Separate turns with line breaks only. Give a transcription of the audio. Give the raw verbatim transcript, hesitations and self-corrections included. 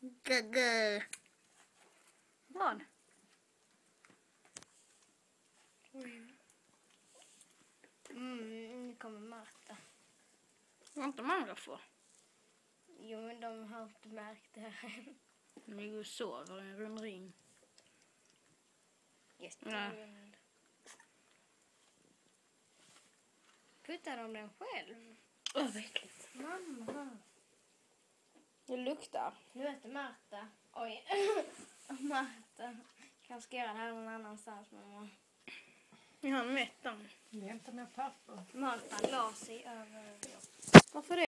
Gagga.
Vad?
Mm, nu kommer Marta.
Vad inte de andra får?
Jo, men de har inte märkt det här än.
De ligger och sover i en rund ring.
Jätterund. Puttar de den själv?
Åh, vad äckligt.
Mamma.
Det luktar.
Nu äter Marta. Oj. Marta. Kanske ska göra det här någon annanstans, mamma.
Jag har mätt dem.
Vi hämtar mer papper.
Marta la sig över.
Varför det?